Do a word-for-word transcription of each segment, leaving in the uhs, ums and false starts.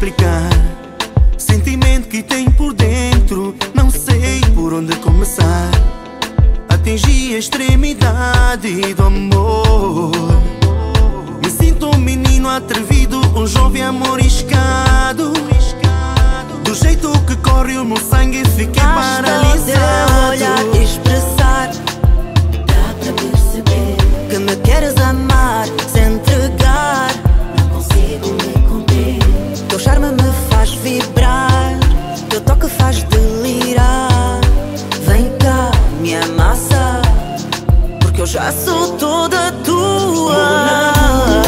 explicar. Sentimento que tem por dentro, não sei por onde começar. Atingi a extremidade do amor. Me sinto um menino atrevido, um jovem amor arriscado. Do jeito que corre o meu sangue, fiquei paralisado. Teu olhar te expressar, dá pra perceber que me queres amar, se entregar. Não consigo me conter. Teu charme me faz vibrar, teu toque faz delirar. Vem cá, me amassa, porque eu já sou toda tua.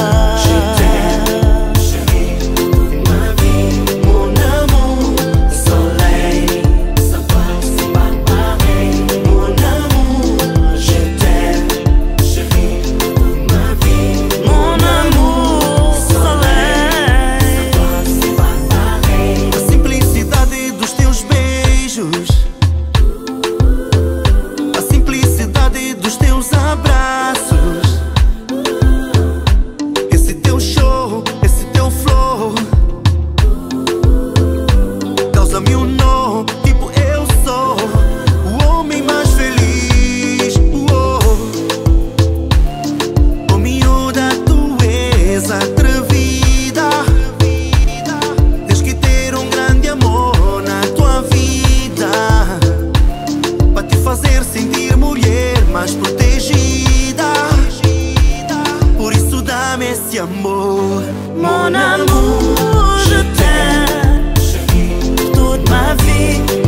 Amor, mon amour, je t'aime toute ma vie.